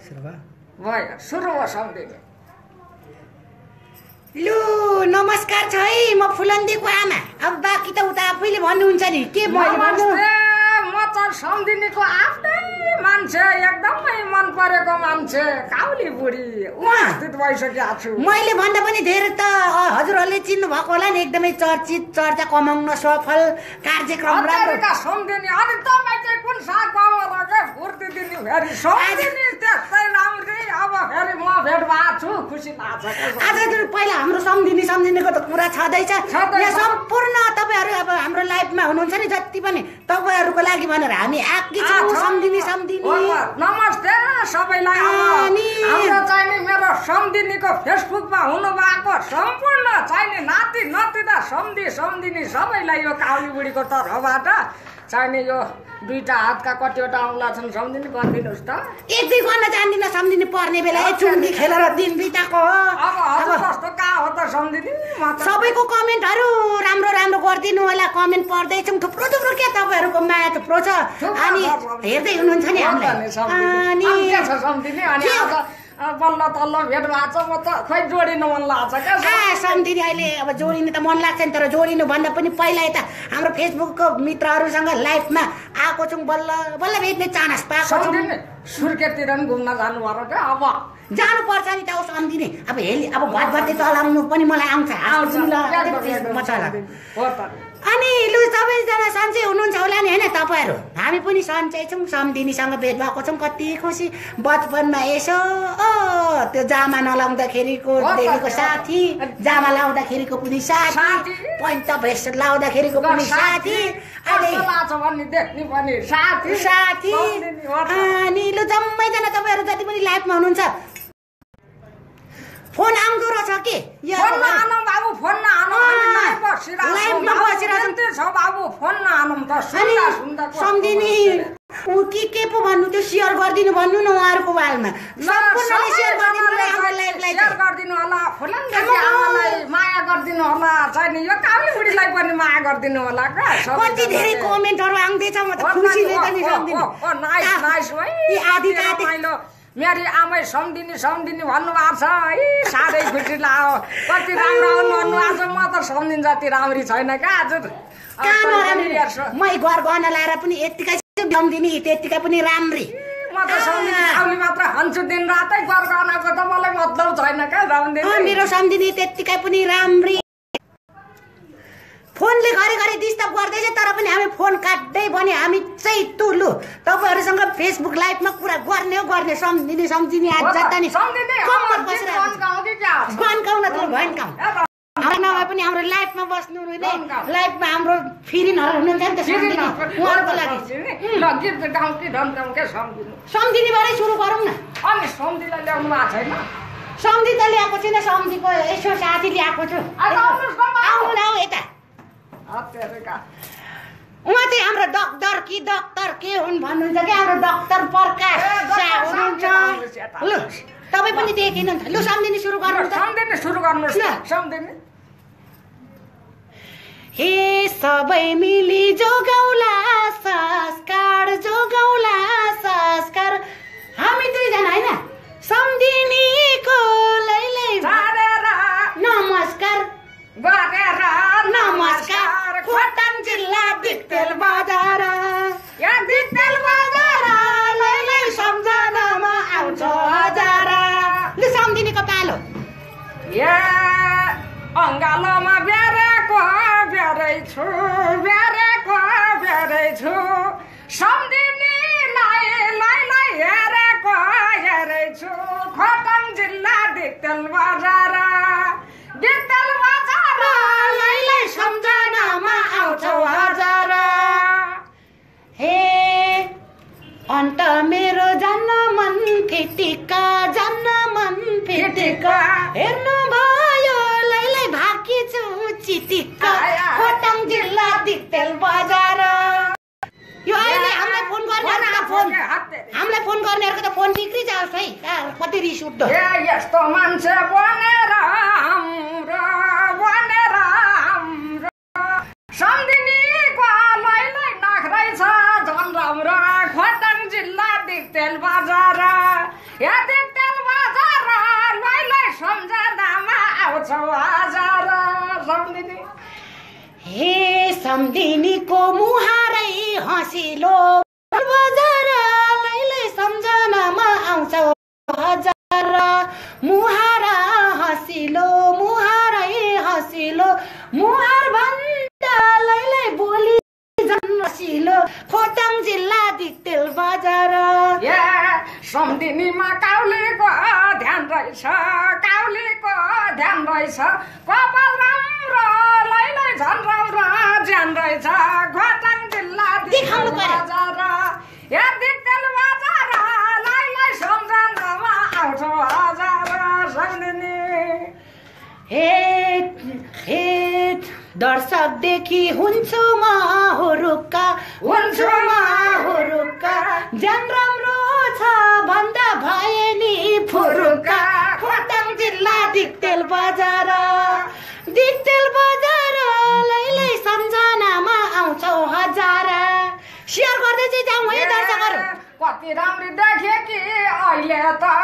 सुरु भयो भयो सुरु भयो सम्धिनी लु नमस्कार छ है म फुलन्दीको आमा अब बाँकी त उता आफैले भन्नुहुन्छ नि के मैले भन्नु म त सम्धिनीको आफ्नै मान्छे एकदमै मन परेको मान्छे काउली बुढी उपस्थित भइसकेको छु मैले भन्दा पनि धेरै त हजुरहरूले चिन्नु भएको होला नि एकदमै चर्चित चर्चा कमाउन सफल कार्यक्रम राम्रो सम्धिनी अनि तपाईँ चाहिँ कुन साग पावर के फुर्ती दिने फेरि सम्धिनी त्यस्तै राम्रै अब फेरि म भेट भएको छु खुसी लाग्छ आज पहिला हाम्रो सम्झिनेको त कुरा छँदैछ यहाँ सम्पूर्ण तपाईँहरू अब हाम्रो लाइफमा हुनुहुन्छ नि जति पनि तपाईँहरूको लागि भनेर हामी आएकी छौँ सम्झिने नमस्ते सबैलाई हाम्रो चाहिँ मेरो सम्झिनेको फेसबुकमा हुनु भएको सम्पूर्ण चाहिँ नाति नतिदा सम्झिने सबैलाई यो काउली बुढीको तर्फबाट चाहिने यो दुईटा हातका कतिवटा औँला छन् सम्झिने गरिदिनुहोस् त एक दुई गर्न जान्दिनँ सम्झिने पर्ने बेला चुन्डी खेलेर दिन बिताएको अब कस्तो कहाँ हो त सम्झिने सबैको कमेन्टहरू राम्रो राम्रो गरिदिनु होला कमेन्ट पढ्दैछौँ थुप्रो थुप्रो के तपाईँहरूको माया थुप्रो छ अनि हेर्दै हुनुहुन्छ नि हामीलाई बल्ल तल्ल भेट भएको छ म त खै जोडिनु मन लाग्छ क्या सम्धिनी अहिले अब जोडिनु त मन लाग्छ नि तर जोडिनु भन्दा पनि पहिला यता हाम्रो फेसबुकको मित्रहरूसँग लाइफमा आएको छौँ बल्ल बल्ल भेट्ने चान्स पाएको छौँ सुर्खेततिर पनि घुम्न जानु पर्यो क्या अब जानुपर्छ नि त सम्धिनी अब हेली अब भटभटे चलाउनु पनि मलाई आउँछ अनि लु सबैजना सन्चै हुनुहुन्छ होला नि होइन तपाईँहरू हामी पनि सन्चै छौँ सम्धिनीसँग भेट भएको छौँ कति खुसी बचपनमा यसो त्यो जामा नलाउँदाखेरिको देखेको साथी जामा लाउँदाखेरिको पनि साथी पैन्ट भेस्ट लाउँदाखेरिको पनि साथी साथी अनि लु जम्मैजना तपाईँहरू जति पनि लाइफमा हुनुहुन्छ फोन आउँदो रहेछ के बाबु फोन सम्धिनी के पो भन्नु त्यो सेयर गरिदिनु भन्नु न उहाँहरूको बालमा सम्पूर्णले सेयर गरिदिनु होला फुलन्दीलाई माया गरिदिनु होला चाहिँ यो काउली बुढीलाई पनि माया गरिदिनु होला कति धेरै कमेन्टहरू आउँदैछ म त खुसीले पनि सम्धिनी मेरी आमै सम्धिनी भन्नुभएको छ है साह्रै खुसी लाग्यो कति राम्रो आउनु आज म त सम्झिन जति राम्री छैन क्या आज मै घर गहना लाएर पनि यतिकै सम्धिनी त्यतिकै पनि राम्री म त सम्धिनी काउली मात्र खान्छु दिन रातै घर गहनाको त मलाई मतलब छैन क्या सम्धिनी मेरो सम्धिनी त्यतिकै पनि राम्री फोनले घरि डिस्टर्ब गर्दैछ तर पनि हामी फोन काट्दै भने हामी चाहिँ तुलु तपाईँहरूसँग फेसबुक लाइभमा कुरा गर्ने सम्झिने आज जता नि नभए पनि हाम्रो लाइफमा बस्नु लाइफमा हाम्रो फिरिनहरू हुनुहुन्छ नि त उहाँहरूको लागि सम्झिनेबाटै सुरु गरौँ न अनि सम्झिलाई ल्याउनु भएको छैन सम्झि त ल्याएको छैन सम्झिको यसो साथी ल्याएको छु आउनु न यता उहाँ चाहिँ हाम्रो डक्टर के हुन् भन्नुहुन्छ कि हाम्रो डक्टर प्रकाश हुनुहुन्छ लु तपाईँ पनि देखिनुहुन्छ लु सम्झिने सुरु गर्नुहोस् सम्झिने हे सबै मिली जोगाउला संस्कार हामी दुईजना होइन सम्झिनेको लैलै नमस्कार खोटाङ जिल्ला दिक्तेल बजार लैलै सम्झनामा आउँछ हजार लु सम्झिनेको पालो अङ्गालोमा बेरेको बेरै छु सम्झिनीलाई हेरेको छु खोटाङ जिल्ला दिक्तेल बजार लैलै सम्झनामा आउँछ हजार हे अन्त मेरो जान्न मन फिटिका हेर्नु भयो लैलै भाकी छु चिटिक्का खोटाङ जिल्ला दिक्तेल बजार यो अहिले हामीलाई फोन गर्नेहरूको त फोन बिग्री जाओस् है कति रिस उठ्दो यस्तो मान्छे बनेर सम्धिनीको लैलै नख्रै छ झन् राम्रो खोटाङ जिल्ला दिक्तेल बजार यदि तेल बजार लैलै सम्झनामा आउँछौ हजार सम्धिनी हे सम्धिनीको मुहारै हँसिलो बजार लैलै सम्झनामा आउँछौ हजार मुहारा हँसिलो मुहारै हँसिलो मुहार भन्दा लैलै बोली हँसिलो खोटाङ जिल्ला दिक्तेल बजार सम्धिनीमा काउलीको ध्यान रहेछ काउलीको ध्यान रहेछ कपाल राम्रो लैलै झन् राम्रो ज्यान रहेछ खोटाङ जिल्ला दिक्तेल बजार दिक्तेल बजार लैलै सम्झनामा आउँछ हजार सम्धिनी हेट दर्शकदेखि हुन्छु म हुरुक्का हुन्छु म हुरुक्का ज्यान राम्रो छ भन्दा भए नि फुरुक्का खोटाङ जिल्ला दिक्तेल बजार लैलै सम्झनामा आउँछौ हजार सेयर गर्दै चाहिँ जाउँ है दर्शकहरू कति राम्री देखे कि अहिले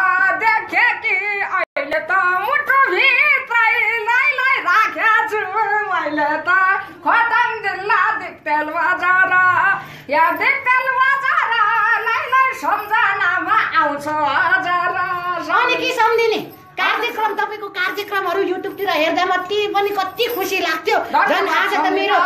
त मुटु भित्रै लैलै राखेछु मैले त खोटाङ जिल्ला दिक्तेल बजार या दिक्तेल बजार लैलै सम्झनामा आउँछ हजार अनि के सम्धिने कार्यक्रम तपाईको कार्यक्रमहरु युट्युबतिर हेर्दा मति पनि कति खुसी लाग्थ्यो झन् आज त मेरो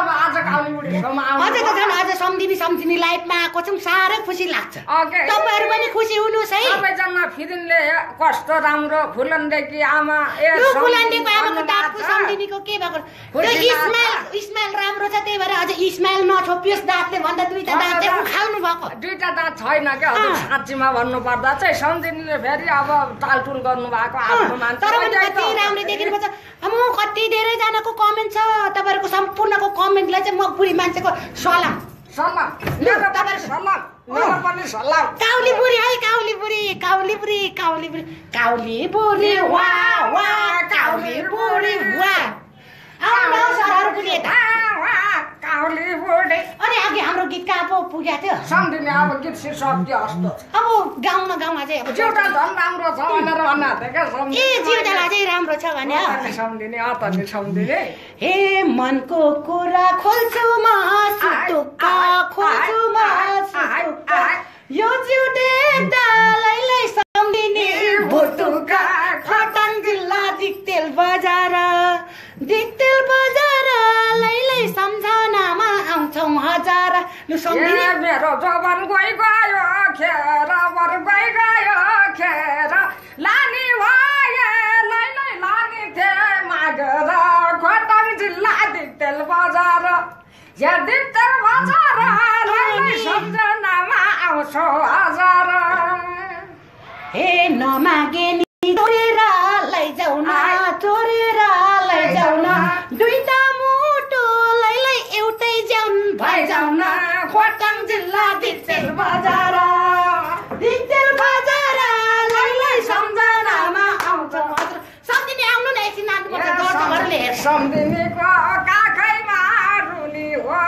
आज सम्धिनी लाइभमा आएको छौं साह्रै खुसी लाग्छ तपाईहरु पनि खुसी हुनुस् है सबैजना फिरिनले कस्तो राम्रो फुलन्डेकी आमा फुलन्डेको आमाको दाँतको सम्धिनीको के भएको इस्माइल राम्रो छ त्यही भएर अझ इस्माइल नछोपियोस् दाँतले भन्दा दुईटा दाँत चाहिँ उखाल्नु भएको दुईटा दाँत छैन के हजुर साँच्चीमा भन्नु पर्दा चाहिँ सम्धिनीले फेरि अब टालटुल गर्नु भएको तर पनि कति राम्रो देखिनु पर्छ म कति धेरै जनाको कमेन्ट छ तपाईहरुको सम्पूर्णको कमेन्टलाई चाहिँ म बुढी मान्छेको सलाम मेरो पनि सलाम काउली बुढी वा वा काउली बुढी वा आउनु सरहरु पनि यता काउली बुढी अनि अघि हाम्रो गीत कहाँ पुगेको थियो सम्धिनी अब गीत शीर्षक अस्तो अब गाउनमा चाहिँ अब जिउटा झन् राम्रो छ भनेर भन्नु क्या सम्धिनी ए जिउटाला चाहिँ राम्रो छ भने सम्धिनी अतले सम्धिनी हे मनको कुरा खोल्छु म सुटुक्का खोल्छु म सुटुक्का यो जिउ देख्दा लैलै सम्धिनी भुटुक्का खोटाङ जिल्ला दिक्तेल बजार लैलै सम्झनामा आउँछौ हजार यो सम्धिनी मेरो जवान गयो खेर बर गयो खेर लानी भए लैलै लानी थे मागेर खोटाङ जिल्ला दिक्तेल बजार या दिक्तेल बजार लैलै सम्झनामा आउँछौ हजार हे नमागे नि चोरेर लैजाउ न दुईटा मुटु लैलै एउटै ज्यान भइजाउ न खोटाङ जिल्ला दिक्तेल बजार लैलै सम्झनामा आउँछौ हजुर सम्धिनी आउनु न एकछिन नाच्नुपर्छ दर्शकहरुले हेर्छ सम्धिनीको काखैमा रुनी हो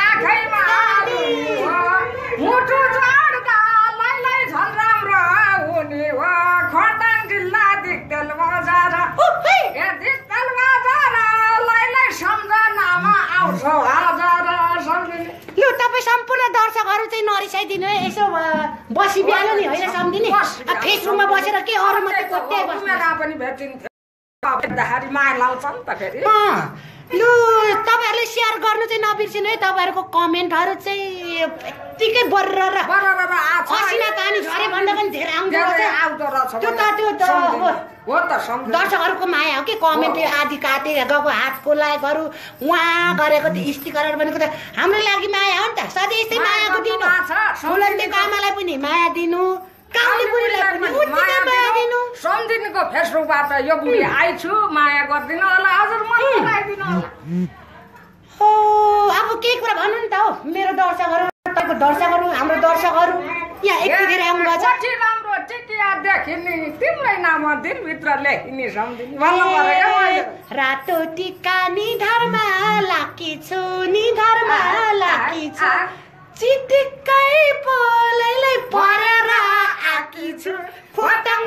मुटु जोड्दा लैलै झन् राम्रो हुने हो खोटाङ जिल्ला दिक्तेल बजार दिक्तेल बजार लैलै सम्झनामा आउँछौ हजार सम्धिनी यो तपाई सम्पूर्ण दर्शकहरु चाहिँ नरिसाइदिनु है यसो बसी बिहाल्नु नि होइन सम्धिनी फेसबुकमा बसेर के अरु मात्रै कोट्याइ बस्नु पनि भेटिन्थ्यो भेट्दाखेरि माया लाउँछ नि त फेरि लु तपाईहरुले शेयर गर्नु चाहिँ नबिर्सिनु है तपाईहरुको कमेन्टहरु चाहिँ यतिकै बर्र असिना पानी झरे भन्दा पनि धेरै आउँदो रहेछ त्यो त दर्शकहरुको माया हो कि कमेन्ट आदि काटे गएको हातको लाइकहरु उहाँ गरेको त्यो स्टिकरहरु भनेको त हाम्रो लागि माया हो नि त सधैँ यस्तै मायाको दिनु फुलन्डेको आमालाई पनि माया दिनु काउली बुढीलाई पनि उत्तिकै माया दिनु सम्धिनीको फेसबुकबाट यो बुढी आइछु माया गर्दिन होला हजुर मन लगाइदिनु होला हो अब के कुरा भन्नु नि त हो मेरो दर्शकहरु हाम्रो दर्शकहरु यहाँ यति धेरै आउनु भएको छ राम्रो टिकिया देखिनी तिम्रै नाम दिनभित्र लेखिनी सम्धिनी भन्नु पर्यो मैले रातो टिका निधारमा लाकी छु निधारमा लाकी छु चिटिक्कै पोलैलै परेर आकी छु खोटाङ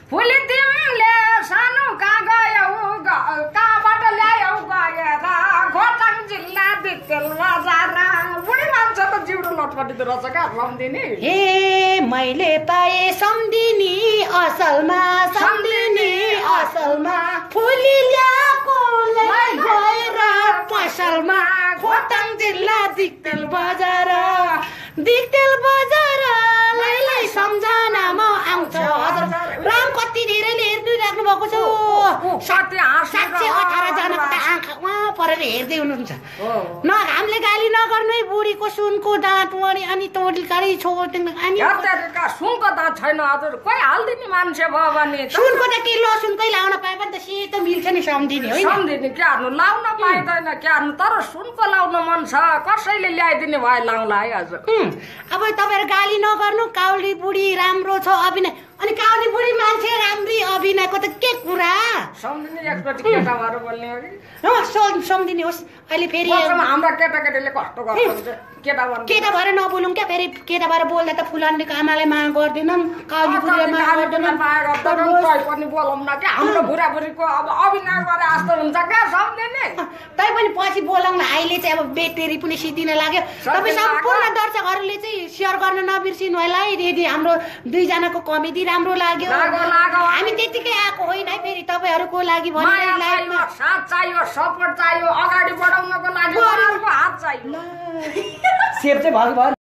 फुली तिमीले सानो कहाँ गयौ कहाँबाट ल्यायौ गएर खोटाङ जिल्ला दिक्तेल बजार बुढी मान्छे त जिउरो लटपटी त रहेछ क्या सम्धिनी हे मैले पाए सम्धिनी असलमा सम्धिनी असलमा फुली ल्याएको गएर पसलमा खोटाङ जिल्ला दिक्तेल बजार लाई सम्झनामा आउँछ हजुर राम कति धेरैले हेरिराख्नु भएको छ 718 जनाको त आँखा उहाँ परेर हेर्दै हुनुहुन्छ न हामीले गाली नगर्नु है बुढीको सुनको दाँत अनि तोडी छोड्दै अनि सुनको दाँत छैन हजुर कोही हाल्दिने मान्छे भयो भने सुनको त के लसुनकै लाउन पाए पनि त सेतो मिल्छ नि सम्धिने होइन सम्धिने के हाल्नु लाउन पाइँदैन के हाल्नु तर सुनको लाउन मन छ कसैले ल्याइदिने भए लाउला है हजुर अब तपाईँहरू गाली नगर्नु काउली बुढी राम्रो छ अभिनय अनि काउली बुढी मान्छे राम्री अभिनयको त के कुरा सम्धिने एकचोटि केटा भएर बोल्ने हो कि सम्धिने होस् अहिले फेरि हाम्रा केटाकेटीले कस्तो गर्छ केटा भएर नबोलौँ क्या फेरि केटा भएर बोल्दा त फुलान्डीको आमालाई माया गर्दैनन् काउली बुढीलाई माया गर्दैनन् पनि बोलौँ न क्या हाम्रो बुढाबुढीको अब अभिनय गरे जस्तो हुन्छ क्या सम्धिने तै पनि पछि बोलाउँला अहिले चाहिँ अब बेटेरी पनि सिद्धिन लाग्यो तपाईँ सम्पूर्ण दर्शकहरूले चाहिँ सेयर गर्न नबिर्सिनु होला है यदि हाम्रो दुईजनाको कमेडी राम्रो लाग्यो हामी त्यतिकै आएको होइन है फेरि तपाईँहरूको लागि भने साथ चाहियो सपोर्ट चाहियो अगाडि बढाउनको लागि हात चाहियो सेप चाहिँ भयो